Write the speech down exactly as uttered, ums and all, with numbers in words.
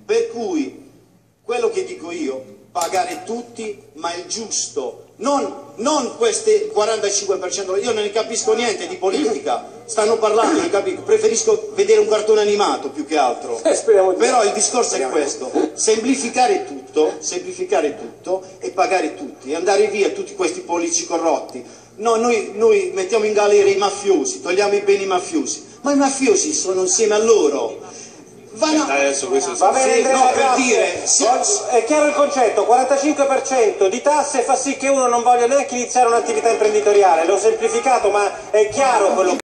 Per cui, quello che dico io, pagare tutti, ma il giusto, non, non queste quarantacinque per cento, io non ne capisco niente di politica, stanno parlando, ne capisco, preferisco vedere un cartone animato più che altro, però il discorso è questo, semplificare tutto, semplificare tutto e pagare tutti, e andare via tutti questi politici corrotti. No, noi, noi mettiamo in galera i mafiosi, togliamo i beni mafiosi, ma i mafiosi sono insieme a loro. Vanno... Adesso questo Va bene, sì, Andrea, no, per grazie. dire, se... È chiaro il concetto, quarantacinque per cento di tasse fa sì che uno non voglia neanche iniziare un'attività imprenditoriale, l'ho semplificato ma è chiaro quello che...